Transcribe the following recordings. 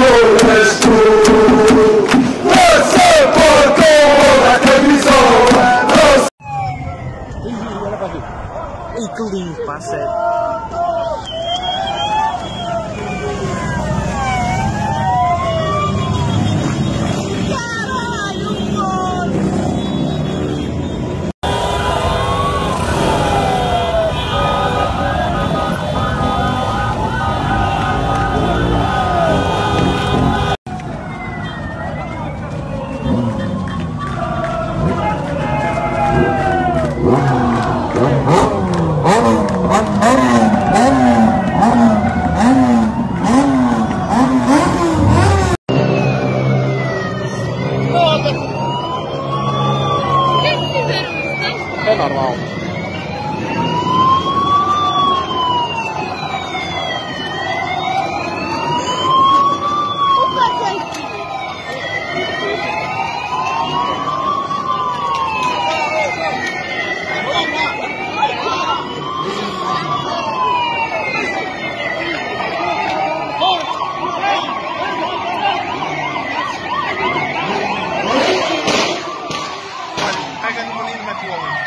és tu. Você portou a camisola. Olha pra aqui. Ih, que lindo, pá, sério. É normal. Pega no menino e mete o homem.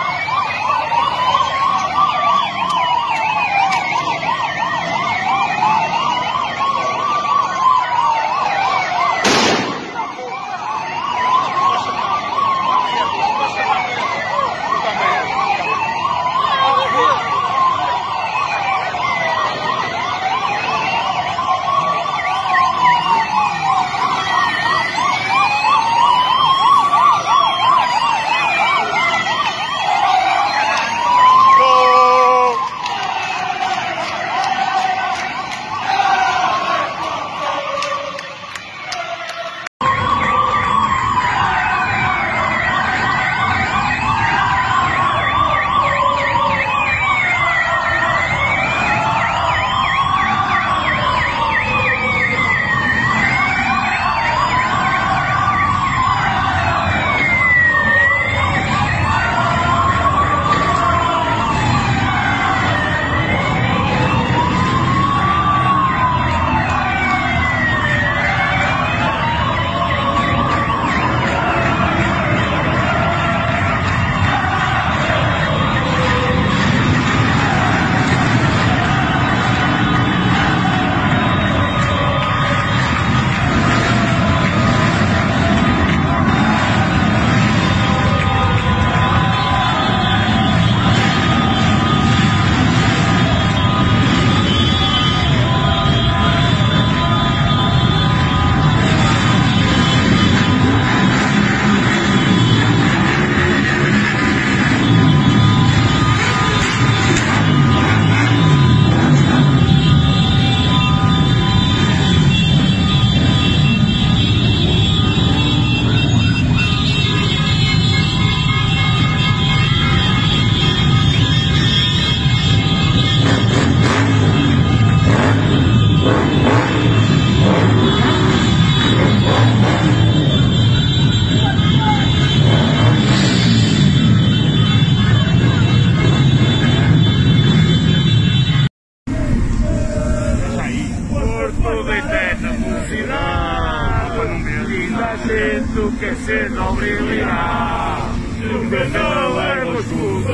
Que se não brilhará, nunca não éramos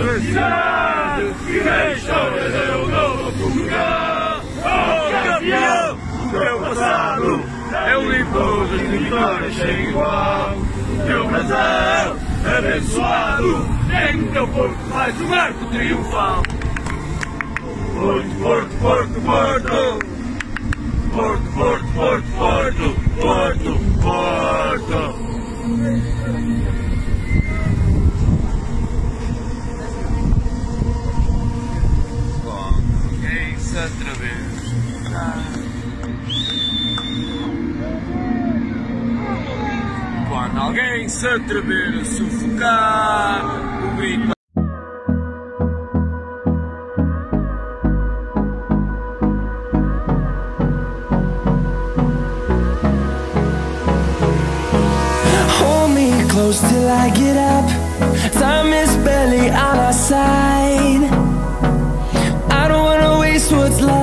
desgraçados e na história deu um novo Portugal. Oh, campeão, o teu passado é o limpo das vitórias sem igual. Teu brasão abençoado é no teu corpo mais um arco triunfal. Porto, Porto, Porto, Porto, Porto, Porto, Porto, Porto, Porto, Porto. Quem se atrever? Quando alguém se atrever a sufocar o grito. Close till I get up. Time is barely on our side. I don't wanna waste what's left.